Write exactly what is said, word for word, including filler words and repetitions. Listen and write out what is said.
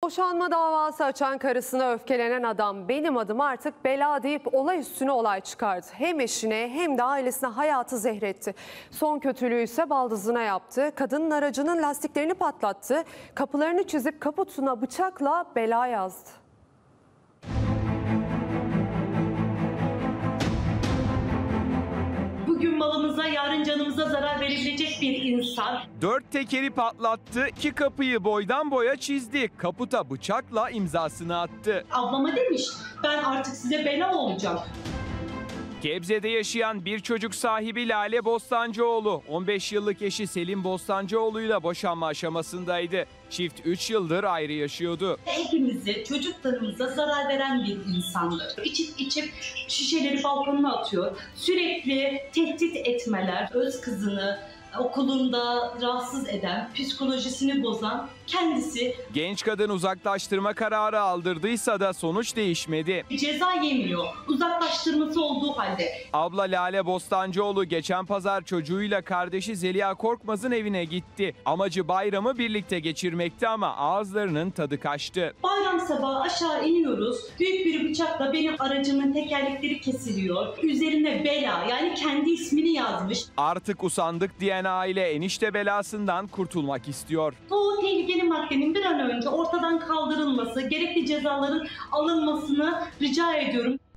Boşanma davası açan karısına öfkelenen adam benim adım artık bela deyip olay üstüne olay çıkardı. Hem eşine hem de ailesine hayatı zehretti. Son kötülüğü ise baldızına yaptı. Kadının aracının lastiklerini patlattı. Kapılarını çizip kaputuna bıçakla bela yazdı. Bugün malımıza, yarın canımıza zarar verebilecek bir insan. Dört tekeri patlattı, iki kapıyı boydan boya çizdi. Kaputa bıçakla imzasını attı. Ablama demiş, ben artık size bela olacağım. Gebze'de yaşayan bir çocuk sahibi Lale Bostancıoğlu, on beş yıllık eşi Selim Bostancıoğlu'yla boşanma aşamasındaydı. Çift üç yıldır ayrı yaşıyordu. Hepimize, çocuklarımıza zarar veren bir insandır. İçip içip şişeleri balkonuna atıyor. Sürekli tehdit etmeler, öz kızını okulunda rahatsız eden, psikolojisini bozan kendisi. Genç kadın uzaklaştırma kararı aldırdıysa da sonuç değişmedi. Ceza yemiyor, uzaklaştırması olduğu halde. Abla Lale Bostancıoğlu geçen pazar çocuğuyla kardeşi Zeliha Korkmaz'ın evine gitti. Amacı bayramı birlikte geçirmekti ama ağızlarının tadı kaçtı. Bayram sabahı aşağı iniyoruz. Büyük bir bıçakla benim aracımın tekerlekleri kesiliyor. Üzerine bela, yani kendi ismini yazmış. Artık usandık diyen aile enişte belasından kurtulmak istiyor. Bu tehlikeli maddenin bir an önce ortadan kaldırılması, gerekli cezaların alınmasını rica ediyorum.